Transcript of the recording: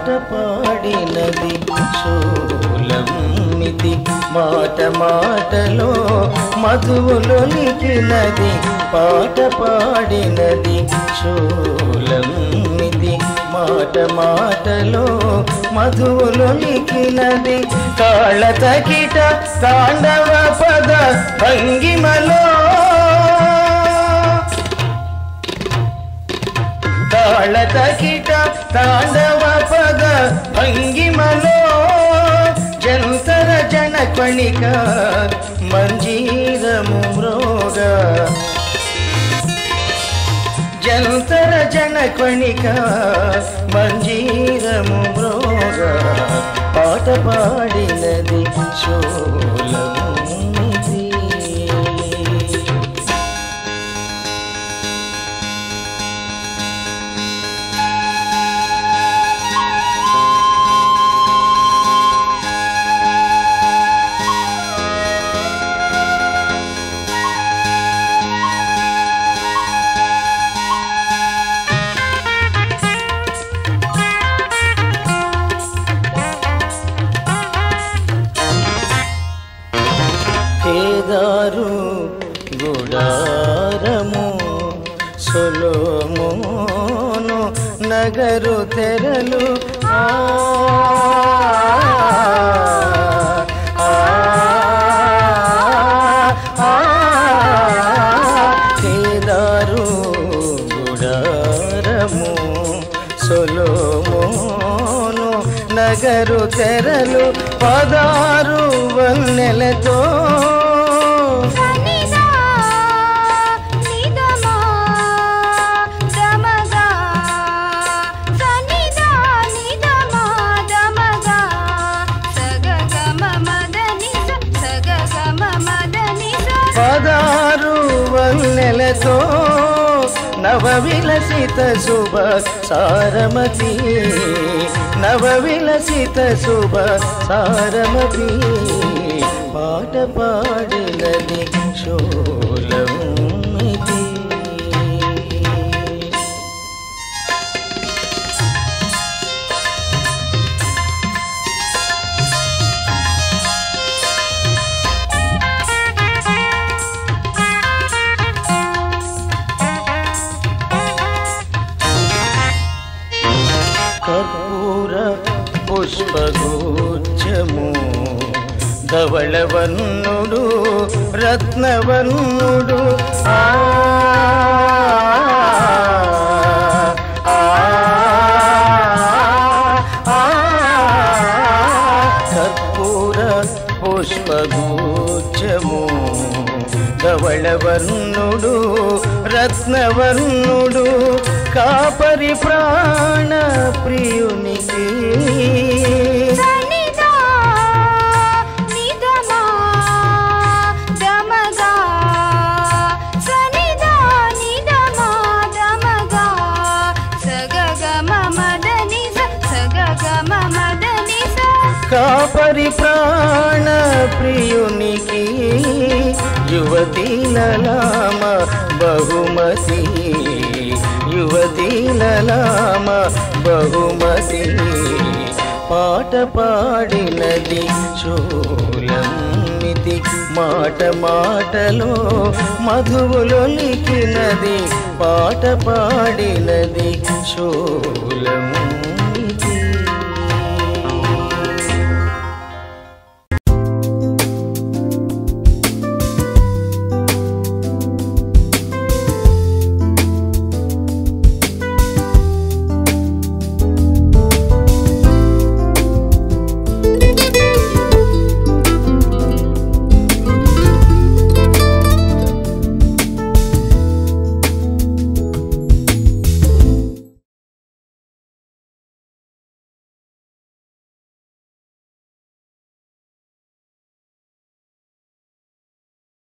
పాడినది శూలమిది మాట మాటలో మధువులొలికినది పాట పాడినది శూలమిది మాట మాటలో మధువులొలికినది తాళ తకిట తాండవ పద భంగిమలో తాళ తకిట తాండవ పద భంగిమలో జంతర జనకణిక మంజీరము మ్రోగ జంతర జనకణిక మంజీరము మ్రోగ పాట పాడినది శూలమిది కేదారు గుడారము సొలొమోను నగరు తెరలు కేదారు గుడారము సొలొమోను నగరు తెరలు 16 వన్నెలతో వన్నెలతో నవవిలసిత శుభ సారమతి నవవిలసిత శుభ సారమతి పాట పాడినది శూలమిది కర్పూర పుష్పగుచ్ఛము ధవళవర్ణుడు రత్నవర్ణుడు కర్పూర పుష్పగుచ్ఛము ధవళవర్ణుడు రత్నవర్ణుడు కాపరి ప్రాణ ప్రియునికి కాపరి ప్రాణ ప్రియునికి యువతీలలామ బహుమతి యువతీలలామ బహుమతి పాట పాడినది శూలమిది మాట మాటలో మధువులొలికినది పాట పాడినది శూలమిది